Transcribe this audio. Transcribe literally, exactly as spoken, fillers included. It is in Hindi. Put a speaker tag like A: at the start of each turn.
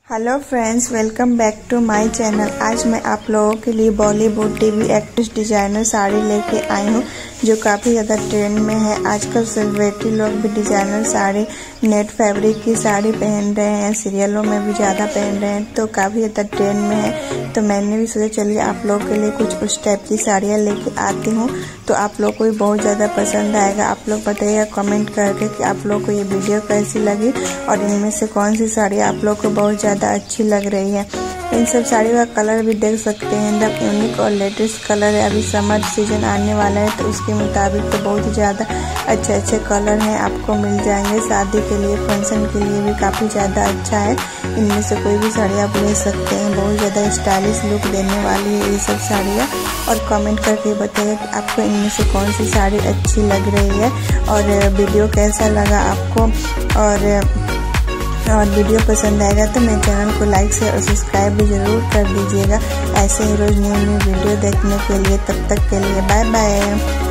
A: Hello friends, welcome back to my channel. आज मैं आप लोगों के लिए Bollywood TV actress designer sari लेके आई हूँ जो काफ़ी ज़्यादा ट्रेंड में है। आजकल सेलिब्रिटी लोग भी डिजाइनर साड़ी, नेट फैब्रिक की साड़ी पहन रहे हैं, सीरियलों में भी ज़्यादा पहन रहे हैं, तो काफ़ी ज़्यादा ट्रेंड में है। तो मैंने भी सोचा चलिए आप लोगों के लिए कुछ उस टाइप की साड़ियाँ लेके आती हूँ, तो आप लोग को भी बहुत ज़्यादा पसंद आएगा। आप लोग बताइएगा कमेंट करके कि आप लोग को ये वीडियो कैसी लगी और इनमें से कौन सी साड़ी आप लोग को बहुत ज़्यादा अच्छी लग रही है। इन सब साड़ी का कलर भी देख सकते हैं, एकदम यूनिक और लेटेस्ट कलर है। अभी समर सीजन आने वाला है तो उसके मुताबिक तो बहुत ही ज़्यादा अच्छे अच्छे कलर हैं, आपको मिल जाएंगे। शादी के लिए, फंक्शन के लिए भी काफ़ी ज़्यादा अच्छा है। इनमें से कोई भी साड़ी आप ले सकते हैं, बहुत ज़्यादा स्टाइलिश लुक देने वाली है ये सब साड़ियाँ। और कमेंट करके बताइए कि आपको इनमें से कौन सी साड़ी अच्छी लग रही है और वीडियो कैसा लगा आपको। और और वीडियो पसंद आएगा तो मेरे चैनल को लाइक शेयर और सब्सक्राइब भी ज़रूर कर दीजिएगा, ऐसे ही रोज़ न्यू न्यू वीडियो देखने के लिए। तब तक के लिए बाय बाय।